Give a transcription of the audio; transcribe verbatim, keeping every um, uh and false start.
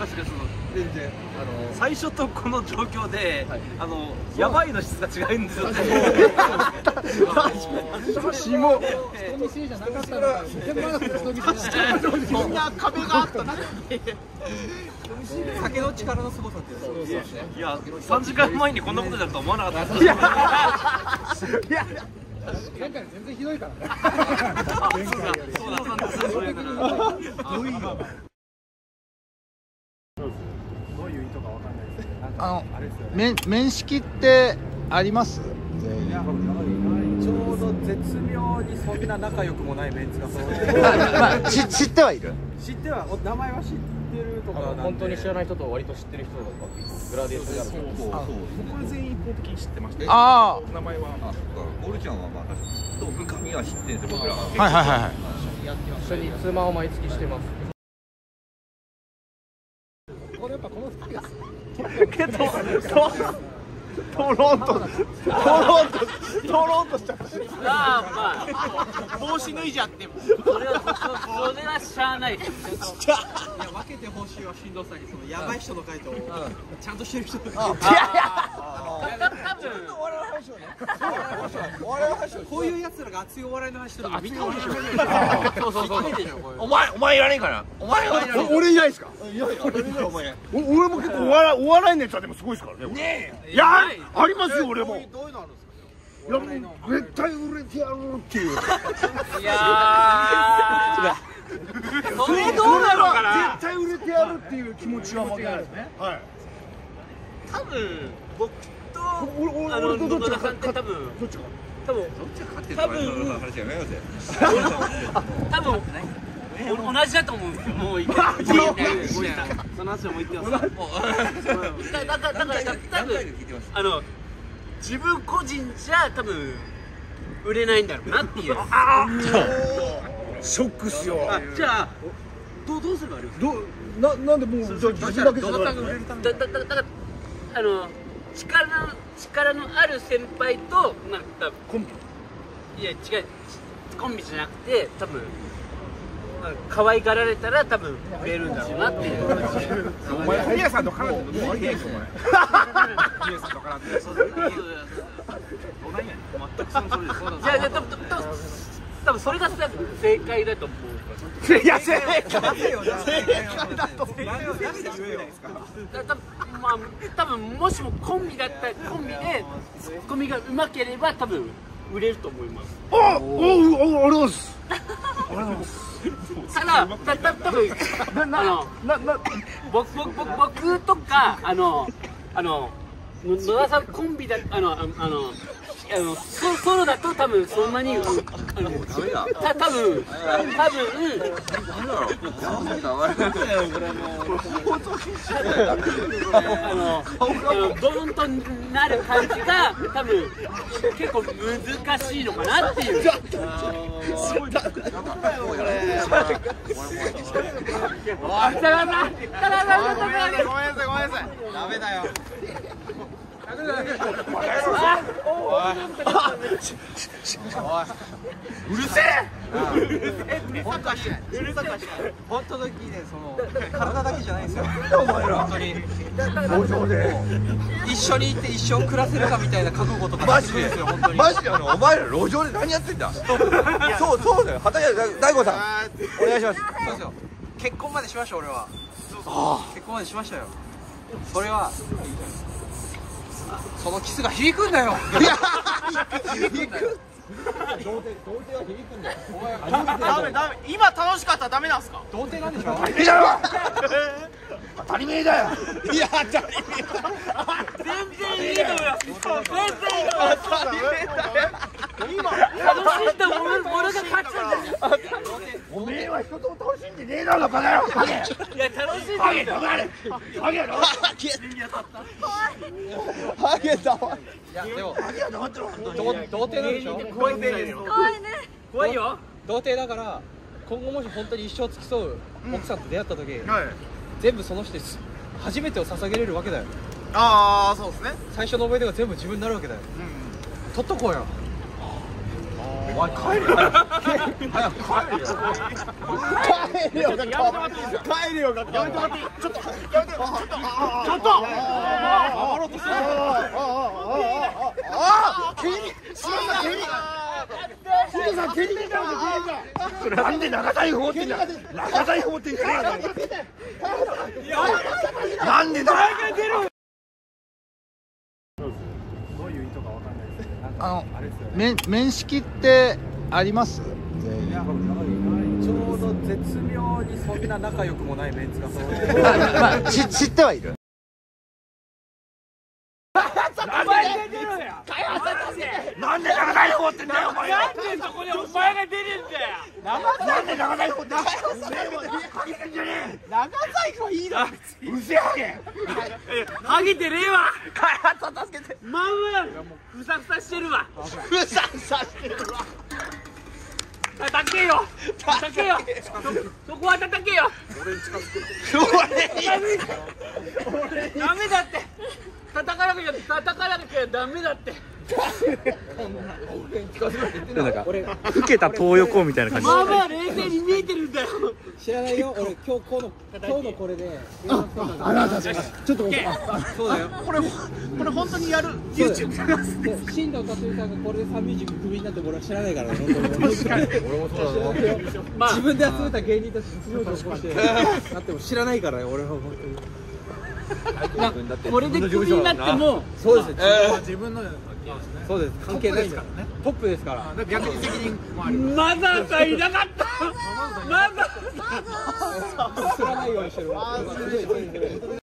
確かにその全然あの最初とこの状況で、はい、あのやばいの質が違うんですよね。 血も人見知りじゃなかったのか、とてもなく人見知りじゃなかった。 みんな壁があった中に酒の力のすごさってそうですね。 いや、さんじかんまえにこんなことになると思わなかった。 いや、前回全然ひどいからね。前回より。 そうなんですよ。それから。 どういう意図かわかんないですけど、 あの面面識ってあります？ いやちょうど絶妙にそんな仲良くもないメンツがそうまあ知知ってはいる。 知っては名前は知ってるとかなんで本当に知らない人と割と知ってる人がグラデーションである。 そうそうそう。僕は全員一方的に知ってました。 ああ。 名前は。あ、ゴルちゃんはまあ確かに。と深みは知ってるんですよ僕らは。 はいはいはいはい。 一緒に妻を毎月してます。 これやっぱこのふたりがけど、とろんと、とろんと、とろんとしちゃった。 ああ、まあ。 帽子脱いじゃっても。 それは、それはしゃあない。いや、 分けてほしいはしんどさに、そのやばい人の回答をちゃんとしてる人。いやいや。こういう奴らが熱いお笑いの話してるの見たことない。そうそうそう。 お前お前いらねえかな。お前はいらねえ。 俺いないですか？ いやいや俺いないお前。 俺も結構お笑いお笑いネタでもすごいですからね。 ねいやありますよ俺も。 どういうのあるんですか？ いやもう絶対売れてやるっていう。 いやー。それどうなのかな。 絶対売れてやるっていう気持ちは負けないですね。はい。 多分、僕と、 俺俺あの、 俺とどっちが野田さんって多分、 どっちが？ 多分、 どっちが勝ってる多分、 話やめようぜ。 多分、同じだと思うんですよ。もう一回。その話はもう言ってます。だだだだから多分あの自分個人じゃ多分売れないんだろうなっていう。 ショックっすよ。 じゃあどうどうすればありますか？ どななんでもうじゃあ自分だけじゃない。 だだだだからあの力の力のある先輩となんかコンビ。 いや違うコンビじゃなくて多分。可愛がられたら多分売れるんだろうなっていう。 お前宮さんと絡んでどういうこと？お前。宮さんと絡んで。 そうそうそう。全くその通りです。いやいや多分多分それが正解だと思う。 いや正解正解だと。 まあ多分もしもコンビだったらコンビでツッコミがうまければ多分売れると思います。 おおおありがとうございます。ありがとうございます。 ただ、たた多分あの僕僕僕僕とかあのあの野田さんコンビだあのあのあのソソロだと多分そんなにあのた多分多分あのドーンとなる感じが多分結構難しいのかなっていう。 ダメだよ。 うるせえ。 本当に本当にねその体だけじゃないんですよ。本当に路上で一緒にいて一生暮らせるかみたいな覚悟とかマジでですよ本当に。 マジであのお前ら路上で何やってんだ。そうそうだよ。畑谷大悟さんお願いします。 そうですよ。結婚までしました俺は。結婚までしましたよ。それはそのキスが響くんだよ。いや響く。 童貞童貞は響くんだよ。 ダメダメ。今楽しかったらダメなんですか？童貞なんでしょ？ いいだろ。当たり前だよ。 いや当たり前。 全然いいと思います。全然いいと思います。 今楽しいと思う俺が勝つんだよ。 おめえは人と楽しんでねえだろバカ野郎。ハゲ。 いや楽しいとハゲ黙れ。ハゲやろ。ハゲだわ。 いやでもハゲは黙ってろ。 童貞なんでしょ？ 怖いね。怖いね。怖いよ。 童貞だから今後もし本当に一生付き添う奥さんと出会った時、 はい。 全部その人に初めてを捧げれるわけだよ。 ああそうですね。 最初の思い出が全部自分になるわけだよ。取っとこうよ。 お前帰れよ早く帰れよ帰れよ帰れよやめてもらっていいちょっとやめてちょっとちょっと回ろうとしてるああ急にすみません急にすみません急になんで長財布持ってんだ長財布持ってんじゃねえかなんでだどういう意図かわかんないですけど、なんかあのあれですよね。 面面識ってあります？ いや、ちょうど絶妙にそんな仲良くもないメンツがそう。 まあ、ち知ってはいる。 なんで長財布持ってんだよお前なんでそこでお前が出るんだよ。 なんで長財布持ってんだよ長財布はいいだうせやけハゲてねえわ。 開発助けてまんまふさふさしてるわ。 ふさふさしてるわ叩けよ叩けよそこは叩けよ。ダメだって叩かなきゃ叩かなきゃダメだって。 なんか老けた東横みたいな感じ。 まあまあ冷静に見えてるんだよ。 知らないよ、俺今日この今日のこれでちょっとそうだよ、 これこれ本当にやる YouTube 新藤達さんがこれでサンミュージッククビになって俺は知らないからね。俺もそうだまあ自分で集めた芸人たちに不祥事起こしてなっても知らないからね、俺は本当に。 これでクビになってもそうですね、 自分のそうです、関係ないですからね、トップですから。 逆に責任もあります。 マザーさんいなかったマザー知らないようにしてる。